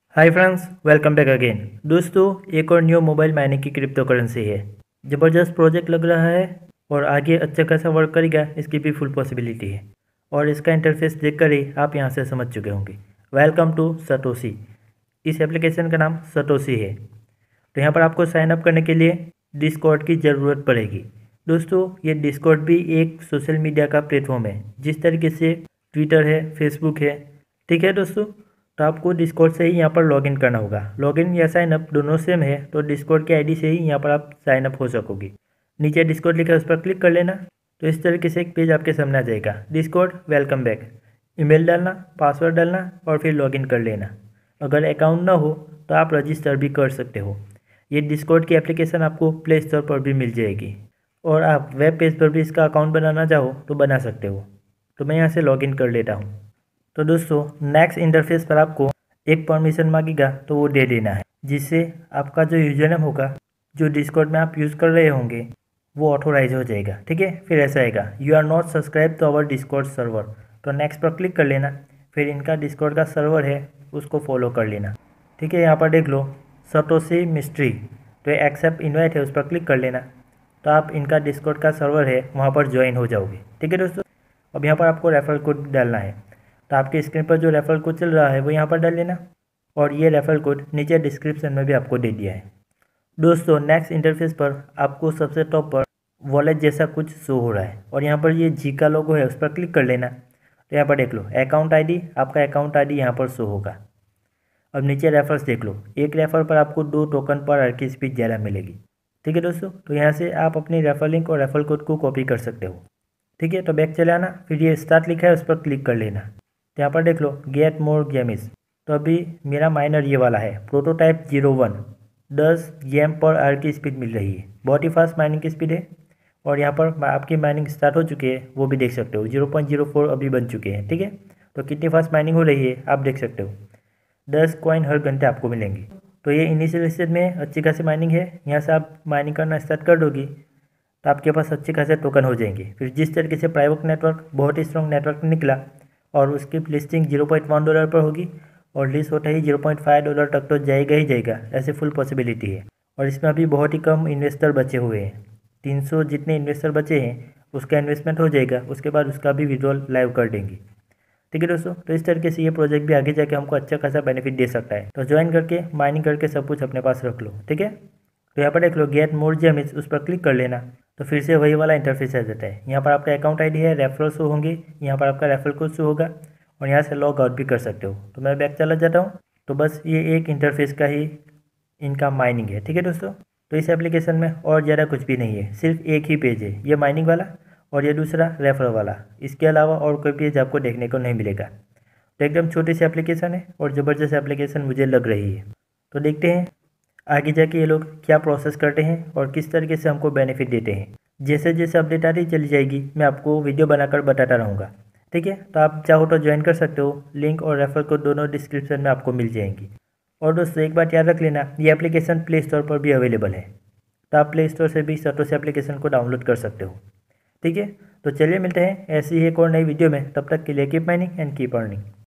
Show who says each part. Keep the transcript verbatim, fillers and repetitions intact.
Speaker 1: हाय friends, welcome back again. दोस्तों, एक और न्यू मोबाइल माइनिंग की क्रिप्टो करेंसी है। ज़बरदस्त प्रोजेक्ट लग रहा है और आगे अच्छा खासा वर्क करेगा, इसकी भी फुल पॉसिबिलिटी है। और इसका इंटरफेस देखकर ही आप यहाँ से समझ चुके होंगे। Welcome to Satoshi. इस एप्लीकेशन का नाम सटोसी है। तो यहाँ पर आपको साइन अप करने के लिए डिस्कॉर्ड की ज़रूरत पड़ेगी। दोस्तों, ये डिस्कॉर्ड भी एक सोशल मीडिया का प्लेटफॉर्म है, जिस तरीके से ट्विटर है, फेसबुक है। ठीक है दोस्तों, तो आपको डिस्कॉर्ड से ही यहाँ पर लॉगिन करना होगा। लॉगिन या साइन अप दोनों सेम है, तो डिस्कॉर्ड के आईडी से ही यहाँ पर आप साइन अप हो सकोगे। नीचे डिस्कॉर्ड लिखा है, उस पर क्लिक कर लेना। तो इस तरीके से एक पेज आपके सामने आ जाएगा। डिस्कॉर्ड वेलकम बैक, ईमेल डालना, पासवर्ड डालना और फिर लॉगिन कर लेना। अगर अकाउंट ना हो तो आप रजिस्टर भी कर सकते हो। ये डिस्कॉर्ड की एप्लीकेशन आपको प्ले स्टोर पर भी मिल जाएगी और आप वेब पेज पर भी इसका अकाउंट बनाना चाहो तो बना सकते हो। तो मैं यहाँ से लॉगिन कर लेता हूँ। तो दोस्तों, नेक्स्ट इंटरफेस पर आपको एक परमिशन मांगेगा, तो वो दे देना है, जिससे आपका जो यूजर नेम होगा, जो डिस्कॉर्ड में आप यूज़ कर रहे होंगे, वो ऑथोराइज हो जाएगा। ठीक है, फिर ऐसा आएगा, you are not subscribe to our Discord server. तो नेक्स्ट पर क्लिक कर लेना। फिर इनका डिस्कॉर्ड का सर्वर है, उसको फॉलो कर लेना। ठीक है, यहाँ पर देख लो सटोसी मिस्ट्री, तो एक्सेप्ट इन्वाइट है, उस पर क्लिक कर लेना। तो आप इनका डिस्कॉर्ड का सर्वर है, वहाँ पर ज्वाइन हो जाओगे। ठीक है दोस्तों, अब यहाँ पर आपको रेफरल कोड डालना है। तो आपकी स्क्रीन पर जो रेफरल कोड चल रहा है वो यहाँ पर डाल लेना, और ये रेफरल कोड नीचे डिस्क्रिप्शन में भी आपको दे दिया है। दोस्तों, नेक्स्ट इंटरफेस पर आपको सबसे टॉप पर वॉलेट जैसा कुछ शो हो रहा है, और यहाँ पर ये जी का लोगो है, उस पर क्लिक कर लेना। तो यहाँ पर देख लो अकाउंट आईडी, आपका अकाउंट आईडी यहाँ पर शो होगा। अब नीचे रेफर्स देख लो, एक रेफर पर आपको दो टोकन पर आर की स्पीड ज़्यादा मिलेगी। ठीक है दोस्तों, तो यहाँ से आप अपनी रेफर लिंक और रेफर कोड को कॉपी कर सकते हो। ठीक है, तो बैक चले आना, फिर ये स्टार्ट लिखा है, उस पर क्लिक कर लेना। तो यहाँ पर देख लो गेट मोर गेमिस। तो अभी मेरा माइनर ये वाला है, प्रोटोटाइप जीरो वन, दस गेम पर आर की स्पीड मिल रही है। बहुत ही फास्ट माइनिंग की स्पीड है, और यहाँ पर आपकी माइनिंग स्टार्ट हो चुकी है, वो भी देख सकते हो। जीरो पॉइंट जीरो फोर अभी बन चुके हैं। ठीक है, तो कितनी फास्ट माइनिंग हो रही है आप देख सकते हो। दस कॉइन हर घंटे आपको मिलेंगे। तो ये इनिशियल स्टेज में अच्छी खासी माइनिंग है। यहाँ से आप माइनिंग करना स्टार्ट कर दोगी तो आपके पास अच्छे खासे टोकन हो जाएंगे। फिर जिस तरीके से प्राइवेट नेटवर्क बहुत ही स्ट्रॉन्ग नेटवर्क निकला, और उसकी listing zero point one dollar पर होगी, और लिस्ट होता ही जीरो पॉइंट फाइव डॉलर तक तो जाएगा ही जाएगा, ऐसे फुल पॉसिबिलिटी है। और इसमें अभी बहुत ही कम इन्वेस्टर बचे हुए हैं। तीन सौ जितने इन्वेस्टर बचे हैं उसका इन्वेस्टमेंट हो जाएगा, उसके बाद उसका भी विड्रॉल लाइव कर देंगे। ठीक है दोस्तों, तो इस तरीके से ये प्रोजेक्ट भी आगे जाके हमको अच्छा खासा बेनिफिट दे सकता है। तो ज्वाइन करके माइनिंग करके सब कुछ अपने पास रख लो। ठीक है, तो यहाँ पर देख लो गेट मोर जेम्स, उस पर क्लिक कर लेना। तो फिर से वही वाला इंटरफेस आ जाता है। यहाँ पर आपका अकाउंट आईडी है, रेफरल शो होंगे, यहाँ पर आपका रेफरल कोड शो होगा, और यहाँ से लॉग आउट भी कर सकते हो। तो मैं बैक चला जाता हूँ। तो बस ये एक इंटरफेस का ही इनका माइनिंग है। ठीक है दोस्तों, तो इस एप्लीकेशन में और ज़्यादा कुछ भी नहीं है, सिर्फ एक ही पेज है, ये माइनिंग वाला और ये दूसरा रेफरल वाला। इसके अलावा और कोई पेज आपको देखने को नहीं मिलेगा। तो एकदम छोटी सी एप्लीकेशन है और ज़बरदस्त एप्लीकेशन मुझे लग रही है। तो देखते हैं आगे जाके ये लोग क्या प्रोसेस करते हैं और किस तरीके से हमको बेनिफिट देते हैं। जैसे जैसे अपडेट आती चली जाएगी, मैं आपको वीडियो बनाकर बताता रहूँगा। ठीक है, तो आप चाहो तो ज्वाइन कर सकते हो। लिंक और रेफर कोड दोनों डिस्क्रिप्शन में आपको मिल जाएंगी। और दोस्तों, एक बात याद रख लेना, ये एप्लीकेशन प्ले स्टोर पर भी अवेलेबल है, तो आप प्ले स्टोर से भी सटोसी एप्लीकेशन को डाउनलोड कर सकते हो। ठीक है, तो चलिए मिलते हैं ऐसी ही एक और नई वीडियो में। तब तक के लिए keep mining and keep earning.